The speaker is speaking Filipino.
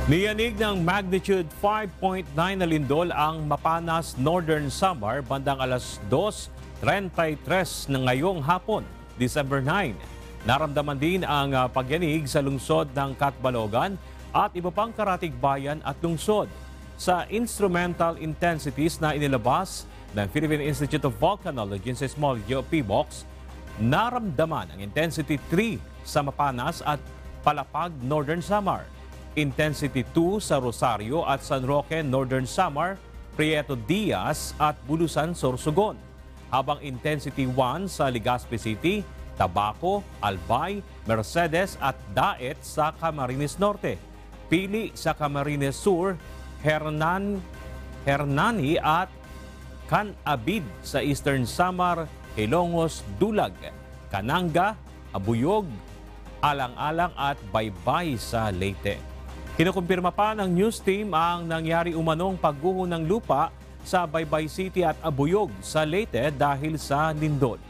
Niyanig ng magnitude 5.9 na lindol ang Mapanas, Northern Samar bandang alas 2:33 ng ngayong hapon, December 9. Naramdaman din ang pagyanig sa lungsod ng Catbalogan at iba pang karatig bayan at lungsod. Sa instrumental intensities na inilabas ng Philippine Institute of Volcanology and Seismology o PBOX, naramdaman ang intensity 3 sa Mapanas at Palapag, Northern Samar. Intensity 2 sa Rosario at San Roque, Northern Samar, Prieto Diaz at Bulusan, Sorsogon. Habang intensity 1 sa Legazpi City, Tabaco, Albay, Mercedes at Daet sa Camarines Norte. Pili sa Camarines Sur, Hernani at Canabid sa Eastern Samar, Ilongos, Dulag, Cananga, Abuyog, Alang-alang at Baybay sa Leyte. Kinukumpirma pa ng news team ang nangyari umanong pagguho ng lupa sa Baybay City at Abuyog sa Leyte dahil sa lindol.